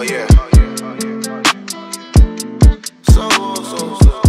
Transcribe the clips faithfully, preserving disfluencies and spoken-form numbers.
Oh yeah. So, so, so.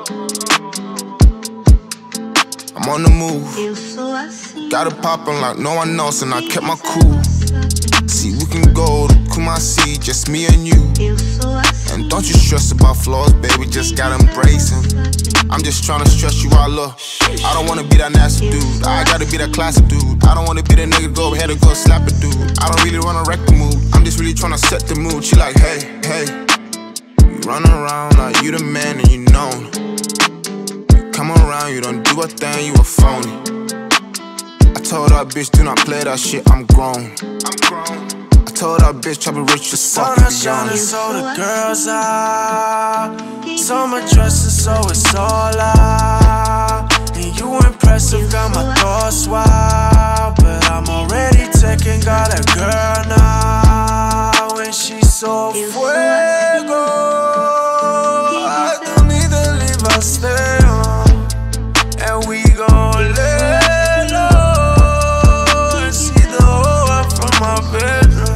I'm on the move. Got it poppin' like no one else, and I kept my cool. See, we can go to Kumasi, just me and you. And don't you stress about flaws, baby, just gotta embrace them. I'm just tryna stress you out, look. I don't wanna be that nasty dude, I gotta be that classic dude. I don't wanna be that nigga go ahead and go slap a dude. I don't really wanna wreck the mood, I'm just really tryna set the mood. She like, hey, hey. You run around like you the man and you known. You come around, you don't do a thing, you a phony. I told that bitch, do not play that shit, I'm grown. I'm grown. I told that bitch, try to be rich as fuck and be honest. So the girls out, summer dresses, so it's all out. And you impressive, got my thoughts wild. But I'm already taking, got a girl now. And she's so fuego. I don't need to leave, I'll stay on. And we gon' lay low and see the whole world from my bedroom.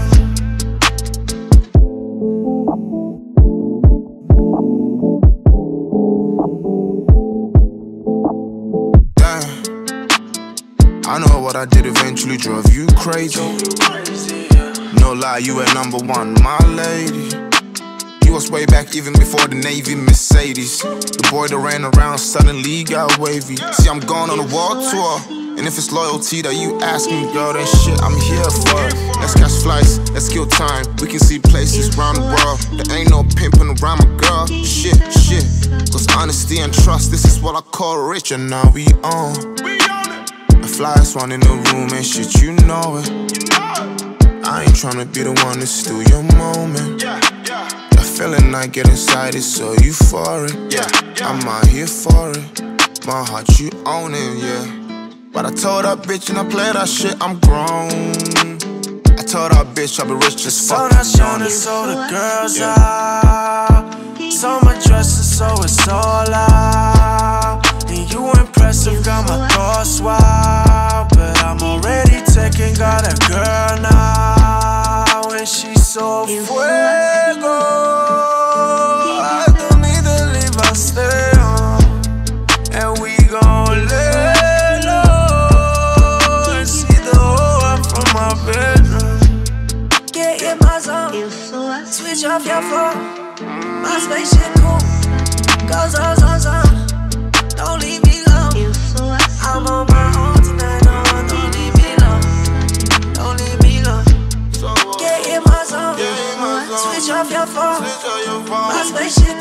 I know what I did eventually drove you crazy. No lie, you were number one, my lady. You was way back even before the Navy Mercedes. The boy that ran around suddenly got wavy. See, I'm going on a world tour, and if it's loyalty that you asking, girl, then shit, I'm here for it. Let's catch flights, let's kill time. We can see places around the world. There ain't no pimping around my girl. Shit, shit. Cause honesty and trust, this is what I call rich, and now we on. Flyest one in the room and shit, you know it. I ain't tryna be the one to steal your moment. That feeling I get inside is so euphoric. I'm out here for it. My heart, you own it, yeah. But I told that bitch and I play that shit, I'm grown. I told that bitch I'll be rich as fuck. So that's so the girls out. Summer dresses, so it's all out. And you impressive, got my thoughts wild. But I'm already taking, got a girl now. And she's so fuego. I don't need to leave, I'll stay on. And we gon' lay low and see the whole world from my bedroom. Get in my zone, switch off your phone. My spaceship cool, goes on, on, on. Don't leave me alone. I'm on my own tonight, no one, don't leave me alone. Don't leave me alone. Get in my zone, switch off your phone. My spaceship